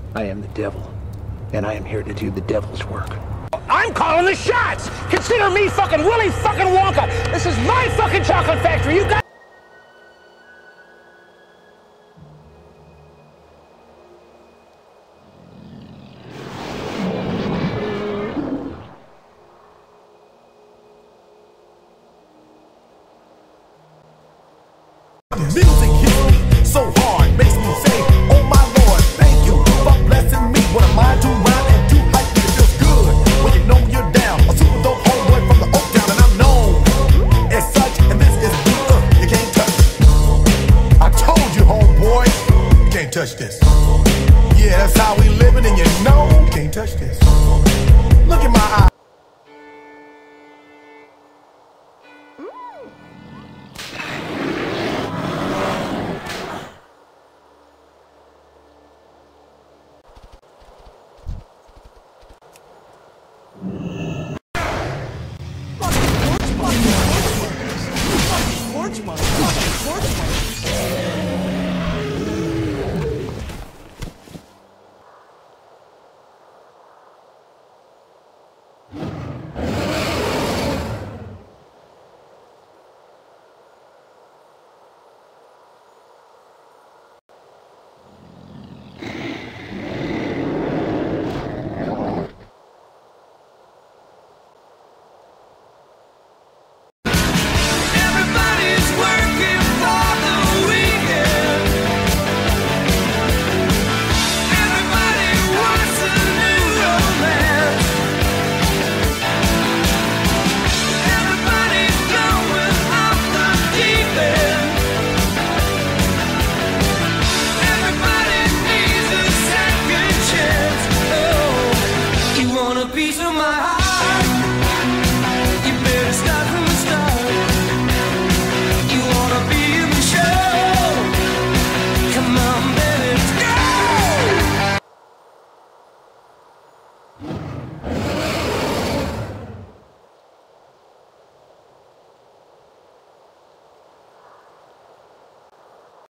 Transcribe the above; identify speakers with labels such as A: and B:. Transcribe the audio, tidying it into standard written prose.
A: I am the devil, and I am here to do the devil's work.
B: I'm calling the shots! Consider me fucking Willy fucking Wonka! This is my fucking chocolate factory! You got...
C: Music hits me so hard, makes me say, oh my Lord, thank you for blessing me. What a mind to rhyme and to hype me. It feels good when you know you're down. A super dope homeboy from the Oak Town, and I'm known as such. And this is the you can't touch. I told you, homeboy, you can't touch this. Yeah, that's how we living, and you know you can't touch this.